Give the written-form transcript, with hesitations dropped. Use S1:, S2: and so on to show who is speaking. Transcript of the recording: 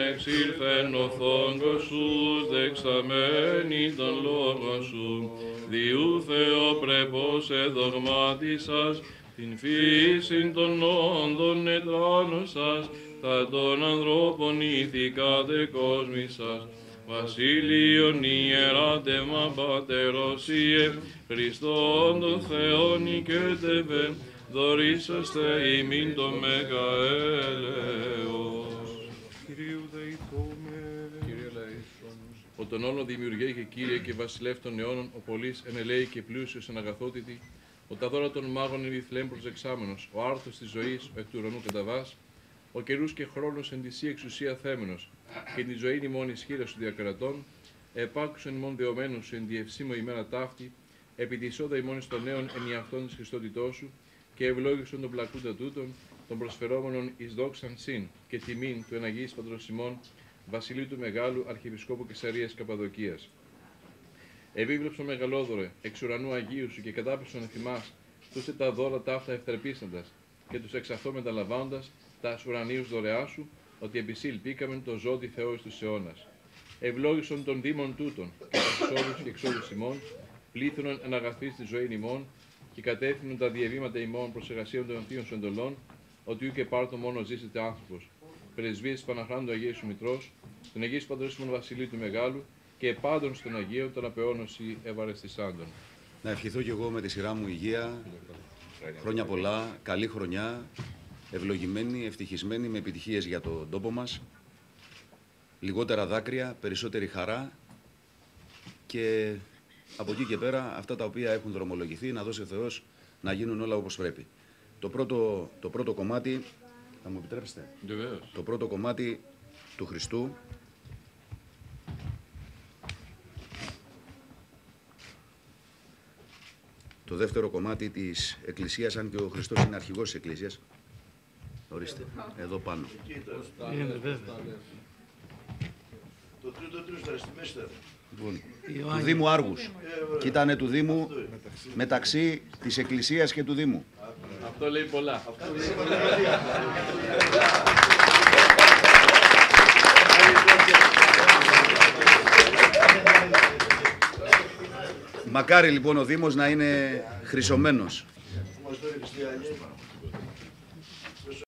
S1: εξήλθεν ο θόγκος σου, δεξαμένη των λόγων σου. Διού Θεοπρεπώς εδογμάτισας, την φύση των όντων ετράνωσας, τα των ανθρώπων ηθικά δεκόσμησας. Βασίλειον ιεράτευμα πατεροσίε, Χριστόν τον Θεόν οικέτευε, δωρήσαστε ημίν το Μέγα έλεος.
S2: Κυρίου δεηθούμε.
S1: Κύριε λαίσον. Ο τον όλων δημιουργέ και Κύριε και βασιλεύ των αιώνων, ο πολλής ενελέη και πλούσιος εν αγαθότητη, ο τα δώρα των μάγων εν Ιθλέμ προσεξάμενος, ο άρθος της ζωής, ο εκ του ουρανού καταβάς, ο καιρούς και χρόνος εν τη εξουσία θέμενος, και τη ζωή ημών ισχύρα σου διακρατών, επάκουσον ημών δεωμένους σου εν τη ευσήμω ημέρα ταύτη, επί τη εισόδα ημών εις των νέων εν ιαυτών της Χριστότητός σου, και ευλόγησον τον πλακούντα τούτων, των προσφερόμενων εις δόξαν συν, και τιμήν του εναγής Πατρός ημών, Βασιλείου του Μεγάλου Αρχιεπισκόπου Καισαρίας Καπαδοκίας. Εβίβλεψον μεγαλόδωρε, εξ ουρανού Αγίου σου και κατάπεσον εφημάς, τούστε τα δώρα ταύτα ευθερπίσαντας, και τους εξ αυτό μεταλαμβάνοντας τα ουρανίους δωρεά σου, ότι επισήλπήκαμεν το ζώδι Θεό εις τους αιώνας. Ευλόγησον των δήμων τούτων, και τους εξόδους και εξόδους ημών, πλήθυνον εν αγαθής τη ζωή ημών, και κατεύθυνον τα διαβήματα ημών προς εργασίων των θείων σου εντολών, ότι ούκ επάρτο μόνο ζήσετε άνθρωπος. Πρεσβείες Παναχράντου Αγίου σου Μητρός, τον Αγίου Πατρός ημών Βασιλείου του Μεγάλου, και επάντων στον Αγίο των απεώνωση ευαρεστησάντων.
S3: Να ευχηθώ κι εγώ με τη σειρά μου υγεία, χρόνια πολλά, καλή χρονιά, ευλογημένη, ευτυχισμένη, με επιτυχίες για τον τόπο μας, λιγότερα δάκρυα, περισσότερη χαρά και από εκεί και πέρα αυτά τα οποία έχουν δρομολογηθεί να δώσει ο Θεός να γίνουν όλα όπως πρέπει. Το πρώτο κομμάτι, θα μου επιτρέψετε, το πρώτο κομμάτι του Χριστού, το δεύτερο κομμάτι της Εκκλησίας, αν και ο Χριστός είναι αρχηγός της Εκκλησίας. Ορίστε, εδώ πάνω.
S2: Είναι βέβαια.
S4: Το τρίτο στη μέση.
S3: Λοιπόν, του Δήμου Άργους. Και ήτανε του Δήμου μεταξύ της Εκκλησίας και του Δήμου.
S1: Αυτό λέει πολλά.
S3: Μακάρι λοιπόν ο Δήμος να είναι χρυσωμένος.
S4: Μας το